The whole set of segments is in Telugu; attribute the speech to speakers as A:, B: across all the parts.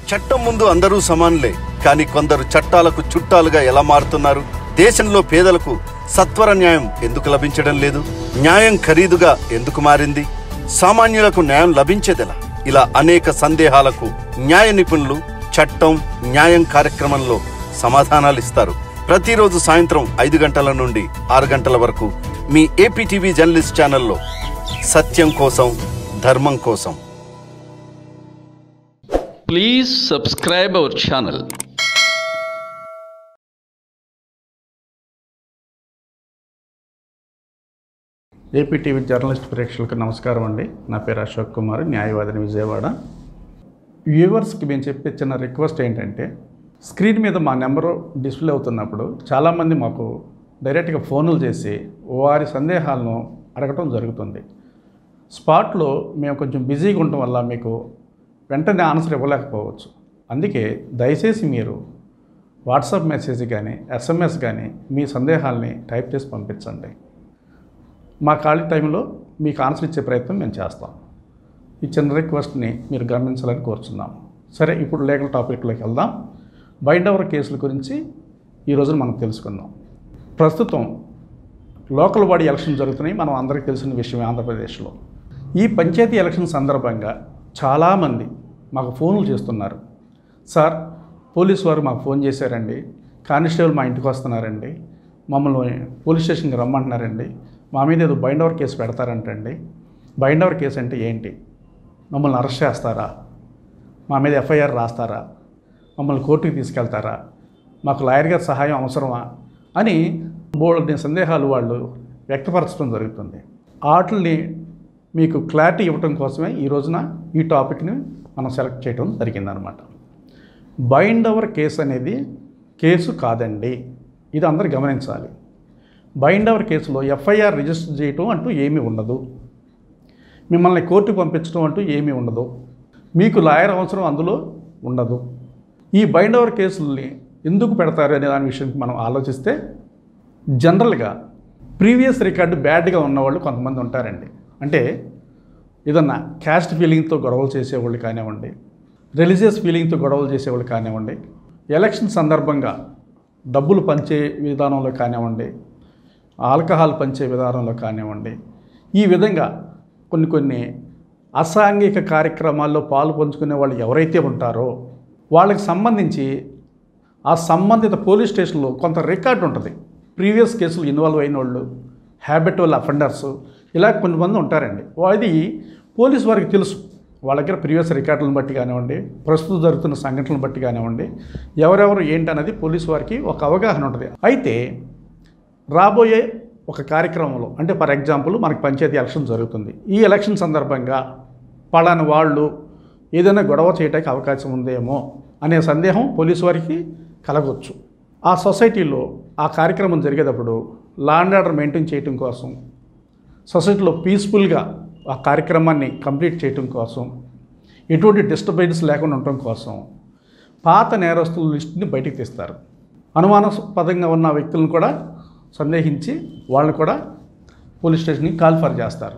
A: చట్టం ముందు అందరూ సమానులే, కానీ కొందరు చట్టాలకు చుట్టాలుగా ఎలా మారుతున్నారు? దేశంలో పేదలకు సత్వర న్యాయం ఎందుకు లభించడం లేదు? న్యాయం ఖరీదుగా ఎందుకు మారింది? సామాన్యులకు న్యాయం లభించేదెలా? ఇలా అనేక సందేహాలకు న్యాయ నిపుణులు చట్టం న్యాయం కార్యక్రమంలో సమాధానాలు ఇస్తారు. ప్రతిరోజు సాయంత్రం 5 గంటల నుండి 6 గంటల వరకు మీ ఏపీటీవీ జర్నలిస్ట్ ఛానల్లో సత్యం కోసం, ధర్మం కోసం.
B: Please subscribe our channel.
C: APTV journalist ప్రేక్షకులకు నమస్కారం అండి. నా పేరు అశోక్ కుమార్, న్యాయవాదిని, విజయవాడ. వ్యూవర్స్కి మేము చెప్పే చిన్న రిక్వెస్ట్ ఏంటంటే, స్క్రీన్ మీద మా నెంబరు డిస్ప్లే అవుతున్నప్పుడు చాలామంది మాకు డైరెక్ట్గా ఫోన్లు చేసి వారి సందేహాలను అడగటం జరుగుతుంది. స్పాట్లో మేము కొంచెం బిజీగా ఉండటం వల్ల మీకు వెంటనే ఆన్సర్ ఇవ్వలేకపోవచ్చు. అందుకే దయచేసి మీరు వాట్సాప్ మెసేజ్ కానీ SMS కానీ మీ సందేహాల్ని టైప్ చేసి పంపించండి. మా ఖాళీ టైంలో మీకు ఆన్సర్ ఇచ్చే ప్రయత్నం మేము చేస్తాం. ఈ చిన్న రిక్వెస్ట్ని మీరు గమనించాలని కోరుచున్నాము. సరే, ఇప్పుడు లీగల్ టాపిక్లోకి వెళ్దాం. బైండ్ ఓవర్ కేసుల గురించి ఈరోజు మనం తెలుసుకుందాం. ప్రస్తుతం లోకల్ బాడీ ఎలక్షన్ జరుగుతున్నాయి. మనం అందరికీ తెలిసిన విషయమే ఆంధ్రప్రదేశ్లో. ఈ పంచాయతీ ఎలక్షన్ సందర్భంగా చాలామంది మాకు ఫోన్లు చేస్తున్నారు. సార్, పోలీసు వారు మాకు ఫోన్ చేశారండి, కానిస్టేబుల్ మా ఇంటికి వస్తున్నారండి, మమ్మల్ని పోలీస్ స్టేషన్కి రమ్మంటున్నారండి, మా మీద ఏదో బైండ్ ఓవర్ కేసు పెడతారంటండి. బైండ్ ఓవర్ కేసు అంటే ఏంటి? మమ్మల్ని అరెస్ట్ చేస్తారా? మా మీద FIR రాస్తారా? మమ్మల్ని కోర్టుకి తీసుకెళ్తారా? మాకు లాయర్ గారి సహాయం అవసరమా అని బోల్డని సందేహాలు వాళ్ళు వ్యక్తపరచడం జరుగుతుంది. వాటిని మీకు క్లారిటీ ఇవ్వటం కోసమే ఈ రోజున ఈ టాపిక్ని మనం సెలెక్ట్ చేయడం జరిగిందనమాట. బైండ్ ఓవర్ కేసు అనేది కేసు కాదండి, ఇది అందరూ గమనించాలి. బైండ్ ఓవర్ కేసులో FIR రిజిస్టర్ చేయటం అంటూ ఏమీ ఉండదు, మిమ్మల్ని కోర్టుకు పంపించడం అంటూ ఏమీ ఉండదు, మీకు లాయర్ అవసరం అందులో ఉండదు. ఈ బైండ్ ఓవర్ కేసుల్ని ఎందుకు పెడతారు అనే దాని విషయానికి మనం ఆలోచిస్తే, జనరల్గా ప్రీవియస్ రికార్డు బ్యాడ్గా ఉన్నవాళ్ళు కొంతమంది ఉంటారండి. అంటే ఏదన్నా క్యాస్ట్ ఫీలింగ్తో గొడవలు చేసేవాళ్ళు కానివ్వండి, రిలీజియస్ ఫీలింగ్తో గొడవలు చేసేవాళ్ళు కానివ్వండి, ఎలక్షన్ సందర్భంగా డబ్బులు పంచే విధానంలో కానివ్వండి, ఆల్కహాల్ పంచే విధానంలో కానివ్వండి, ఈ విధంగా కొన్ని అసాంఘిక కార్యక్రమాల్లో పాలు పంచుకునే వాళ్ళు ఎవరైతే ఉంటారో వాళ్ళకి సంబంధించి ఆ సంబంధిత పోలీస్ స్టేషన్లో కొంత రికార్డు ఉంటుంది. ప్రీవియస్ కేసులు ఇన్వాల్వ్ అయిన వాళ్ళు, హ్యాబిటువల్ అఫెండర్స్, ఇలా కొంతమంది ఉంటారండి. అది పోలీసు వారికి తెలుసు. వాళ్ళ దగ్గర ప్రీవియస్ రికార్డులను బట్టి కానివ్వండి, ప్రస్తుతం జరుగుతున్న సంఘటనలను బట్టి కానివ్వండి, ఎవరెవరు ఏంటనేది పోలీసు వారికి ఒక అవగాహన ఉంటుంది. అయితే రాబోయే ఒక కార్యక్రమంలో, అంటే ఫర్ ఎగ్జాంపుల్ మనకి పంచాయతీ ఎలక్షన్ జరుగుతుంది. ఈ ఎలక్షన్ సందర్భంగా పలానా వాళ్ళు ఏదైనా గొడవ చేయడానికి అవకాశం ఉందేమో అనే సందేహం పోలీసు వారికి కలగవచ్చు. ఆ సొసైటీలో ఆ కార్యక్రమం జరిగేటప్పుడు లా అండ్ ఆర్డర్ మెయింటైన్ చేయడం కోసం, సొసైటీలో పీస్ఫుల్గా ఆ కార్యక్రమాన్ని కంప్లీట్ చేయడం కోసం, ఎటువంటి డిస్టర్బెన్స్ లేకుండా ఉండటం కోసం పాత నేరస్తుల లిస్టుని బయటికి తీస్తారు. అనుమానాస్పదంగా ఉన్న వ్యక్తులను కూడా సందేహించి వాళ్ళని కూడా పోలీస్ స్టేషన్కి కాల్ఫర్ చేస్తారు.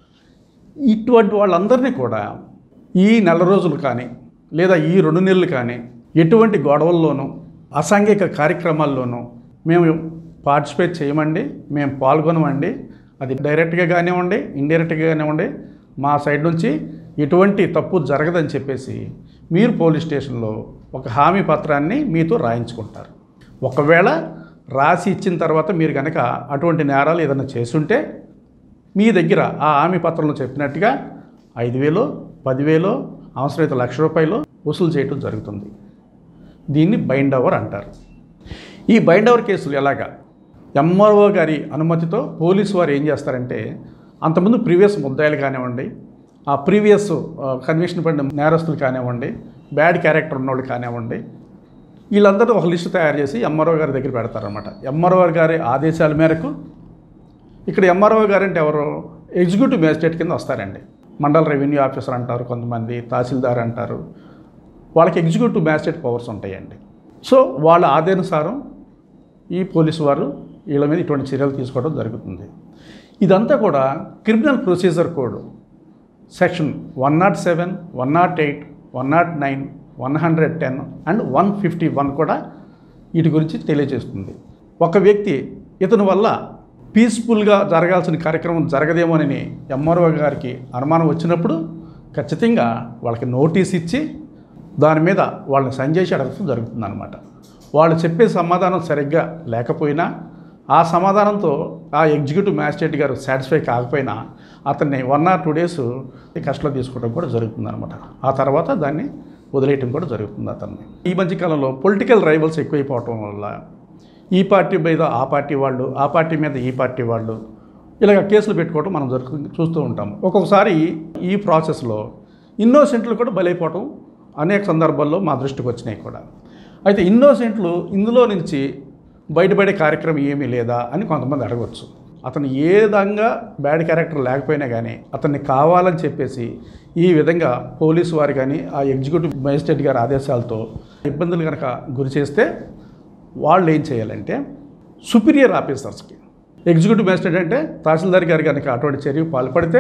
C: ఇటువంటి వాళ్ళందరినీ కూడా ఈ నెల రోజులు కానీ లేదా ఈ 2 నెలలు కానీ ఎటువంటి గొడవల్లోనూ అసాంఘిక కార్యక్రమాల్లోనూ మేము పార్టిసిపేట్ చేయమండి, మేము పాల్గొనమండి. అది డైరెక్ట్గా కానివ్వండి, ఇండైరెక్ట్గా కానివ్వండి, మా సైడ్ నుంచి ఎటువంటి తప్పు జరగదని చెప్పేసి మీరు పోలీస్ స్టేషన్లో ఒక హామీ పత్రాన్ని మీతో రాయించుకుంటారు. ఒకవేళ రాసి ఇచ్చిన తర్వాత మీరు కనుక అటువంటి నేరాలు ఏదైనా చేసుంటే మీ దగ్గర ఆ హామీ పత్రంలో చెప్పినట్టుగా 5,000, 10,000, అవసరమైతే ₹1,00,000 వసూలు చేయడం జరుగుతుంది. దీన్ని బైండ్ ఓవర్ అంటారు. ఈ బైండ్ ఓవర్ కేసులు ఎలాగా? MRO గారి అనుమతితో పోలీసు వారు ఏం చేస్తారంటే, అంతకుముందు ప్రీవియస్ ముద్దాయిలు కానివ్వండి, ఆ ప్రీవియస్ కన్విక్షన్ పడిన నేరస్తులు కానివ్వండి, బ్యాడ్ క్యారెక్టర్ ఉన్నవాళ్ళు కానివ్వండి, వీళ్ళందరూ ఒక లిస్టు తయారు చేసి MRO గారి దగ్గర పెడతారనమాట. MRO గారి ఆదేశాల మేరకు, ఇక్కడ MRO గారు అంటే ఎవరు? ఎగ్జిక్యూటివ్ మేజిస్ట్రేట్ కింద వస్తారండి. మండల రెవెన్యూ ఆఫీసర్ అంటారు, కొంతమంది తహసీల్దార్ అంటారు. వాళ్ళకి ఎగ్జిక్యూటివ్ మేజిస్ట్రేట్ పవర్స్ ఉంటాయండి. సో వాళ్ళ ఆదేశానుసారం ఈ పోలీసు వారు వీళ్ళ మీద ఇటువంటి చర్యలు తీసుకోవడం జరుగుతుంది. ఇదంతా కూడా criminal procedure code section 107, 108, 109, 110 and 151 కూడా వీటి గురించి తెలియజేస్తుంది. ఒక వ్యక్తి ఇతని వల్ల పీస్ఫుల్గా జరగాల్సిన కార్యక్రమం జరగదేమోనని ఎంఆర్ఓ గారికి అనుమానం వచ్చినప్పుడు ఖచ్చితంగా వాళ్ళకి నోటీస్ ఇచ్చి దాని మీద వాళ్ళని సంజయ్ అడగడం జరుగుతుందన్నమాట. వాళ్ళు చెప్పే సమాధానం సరిగ్గా లేకపోయినా ఆ సమాధానంతో ఆ ఎగ్జిక్యూటివ్ మ్యాజిస్ట్రేట్ గారు సాటిస్ఫై కాకపోయినా అతన్ని 1 or 2 days కస్టడీలో తీసుకోవడం కూడా జరుగుతుందన్నమాట. ఆ తర్వాత దాన్ని వదిలేయటం కూడా జరుగుతుంది అతన్ని. ఈ మధ్యకాలంలో పొలిటికల్ రైవల్స్ ఎక్కువైపోవటం వల్ల ఈ పార్టీ మీద ఆ పార్టీ వాళ్ళు, ఆ పార్టీ మీద ఈ పార్టీ వాళ్ళు ఇలాగ కేసులు పెట్టుకోవడం మనం చూస్తూ ఉంటాం. ఒక్కొక్కసారి ఈ ప్రాసెస్లో ఇన్నోసెంట్లు కూడా బలైపోవటం అనేక సందర్భాల్లో మా దృష్టికి వచ్చినాయి కూడా. అయితే ఇన్నోసెంట్లు ఇందులో నుంచి బయటపడే కార్యక్రమం ఏమీ లేదా అని కొంతమంది అడగవచ్చు. అతను ఏ విధంగా బ్యాడ్ క్యారెక్టర్ లేకపోయినా కానీ అతన్ని కావాలని చెప్పేసి ఈ విధంగా పోలీసు వారు కానీ ఆ ఎగ్జిక్యూటివ్ మేజిస్ట్రేట్ గారి ఆదేశాలతో ఇబ్బందులు కనుక గురి చేస్తే వాళ్ళు ఏం చేయాలంటే సుపీరియర్ ఆఫీసర్స్కి, ఎగ్జిక్యూటివ్ మేజిస్ట్రేట్ అంటే తహసీల్దార్ గారు కనుక అటువంటి చర్యకు పాల్పడితే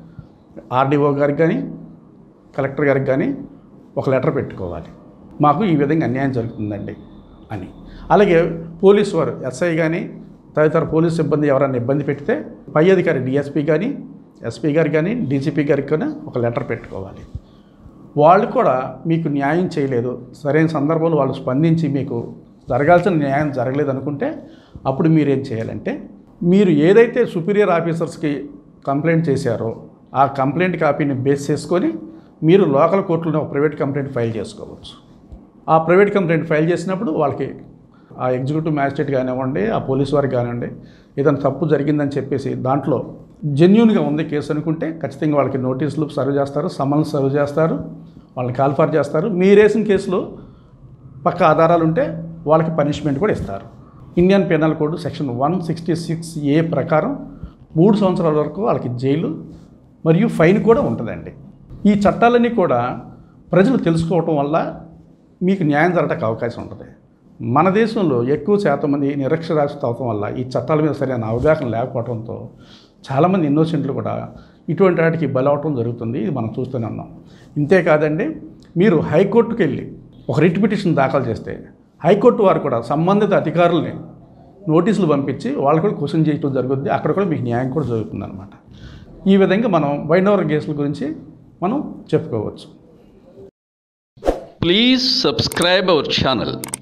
C: ఆర్డీఓ గారికి కానీ కలెక్టర్ గారికి కానీ ఒక లెటర్ పెట్టుకోవాలి, మాకు ఈ విధంగా అన్యాయం జరుగుతుందండి అని. అలాగే పోలీసు వారు ఎస్ఐ కానీ తదితర పోలీసు సిబ్బంది ఎవరైనా ఇబ్బంది పెడితే పై అధికారి డిఎస్పీ కానీ ఎస్పీ గారికి కానీ డీజీపీ గారికి కానీ ఒక లెటర్ పెట్టుకోవాలి. వాళ్ళు కూడా మీకు న్యాయం చేయలేదు, సరైన సందర్భంలో వాళ్ళు స్పందించి మీకు జరగాల్సిన న్యాయం జరగలేదు అనుకుంటే అప్పుడు మీరేం చేయాలంటే మీరు ఏదైతే సుపీరియర్ ఆఫీసర్స్కి కంప్లైంట్ చేశారో ఆ కంప్లైంట్ కాపీని బేస్ చేసుకొని మీరు లోకల్ కోర్టులో ఒక ప్రైవేట్ కంప్లైంట్ ఫైల్ చేసుకోవచ్చు. ఆ ప్రైవేట్ కంప్లైంట్ ఫైల్ చేసినప్పుడు వాళ్ళకి ఆ ఎగ్జిక్యూటివ్ మ్యాజిస్ట్రేట్ కానివ్వండి, ఆ పోలీసు వారికి కానివ్వండి, ఏదైనా తప్పు జరిగిందని చెప్పేసి దాంట్లో జెన్యూన్గా ఉంది కేసు అనుకుంటే ఖచ్చితంగా వాళ్ళకి నోటీసులు సర్వ్ చేస్తారు, సమన్స్ సర్వ్ చేస్తారు, వాళ్ళని కాల్ఫార్ చేస్తారు. మీరేసిన కేసులో పక్క ఆధారాలు ఉంటే వాళ్ళకి పనిష్మెంట్ కూడా ఇస్తారు. Indian penal code section 166A ప్రకారం 3 సంవత్సరాల వరకు వాళ్ళకి జైలు మరియు ఫైన్ కూడా ఉంటుందండి. ఈ చట్టాలన్నీ కూడా ప్రజలు తెలుసుకోవటం వల్ల మీకు న్యాయం జరగడానికి అవకాశం ఉంటుంది. మన దేశంలో ఎక్కువ శాతం మంది నిరక్షరాస్యత అవటం వల్ల ఈ చట్టాల మీద సరైన అవగాహన లేకపోవడంతో చాలామంది ఇన్నోసెంట్లు కూడా ఇటువంటి వాటికి బలవటం జరుగుతుంది. ఇది మనం చూస్తూనే ఉన్నాం. ఇంతేకాదండి, మీరు హైకోర్టుకు వెళ్ళి ఒక రిట్ పిటిషన్ దాఖలు చేస్తే హైకోర్టు వారు కూడా సంబంధిత అధికారులని నోటీసులు పంపించి వాళ్ళు కూడా క్వశ్చన్ చేయడం జరుగుతుంది. అక్కడ కూడా మీకు న్యాయం కూడా జరుగుతుంది అన్నమాట. ఈ విధంగా మనం వైండ్ ఓవర్ కేసుల గురించి మనం చెప్పుకోవచ్చు.
B: Please subscribe our channel.